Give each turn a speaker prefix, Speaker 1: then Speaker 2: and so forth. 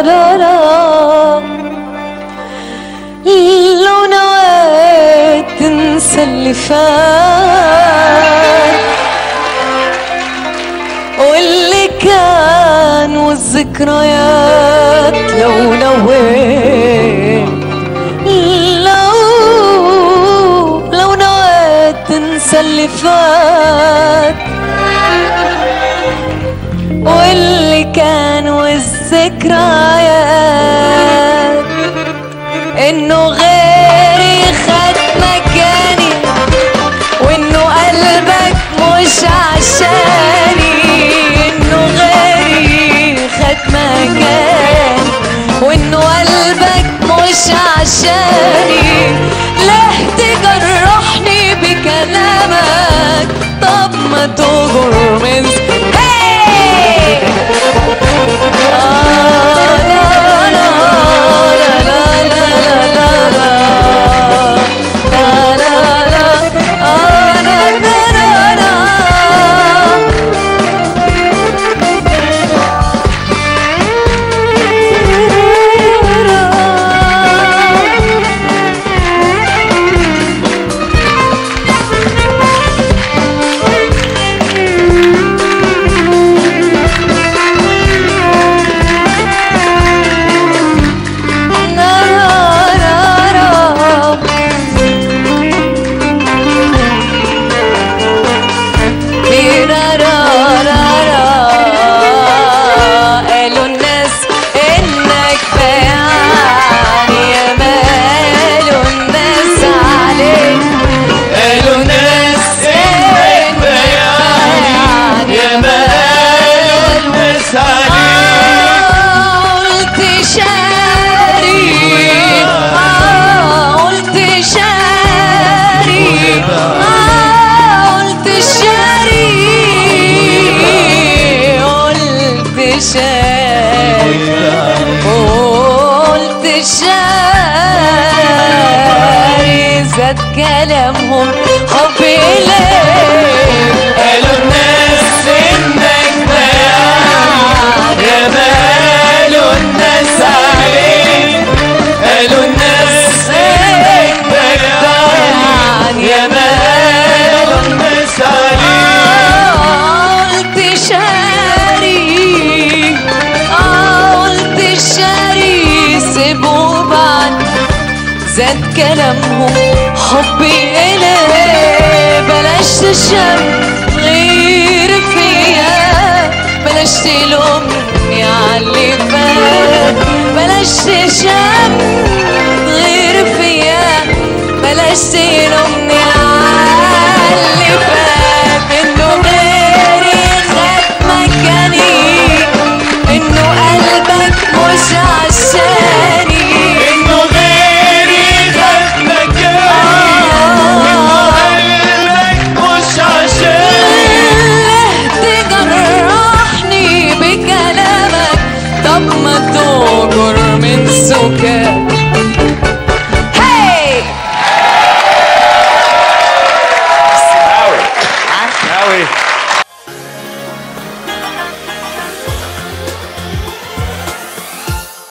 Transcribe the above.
Speaker 1: لا لا لو نويت تنسى اللي فات واللي كان والذكريات، لو نويت لو نويت تنسى اللي فات واللي كان والذكريات، انه غيري خد مكاني وانه قلبك مش عشاني، انه غيري خد مكاني وانه قلبك مش عشاني. ليه تجرحني بكلامك؟ طب ما تجر من قلت شاري زاد كلامهم حبي إليك.
Speaker 2: قالوا الناس إنك بيان يا مالوا الناس عليك، قالوا الناس إنك بيان يا مالوا الناس عليك.
Speaker 1: قلت شاري سيبوا بعد زاد كلامهم حبي إليه. بلاش تشم غير فيا، بلاش تلومني عاللي فات، بلاش تشم غير فيا، بلاش تلومني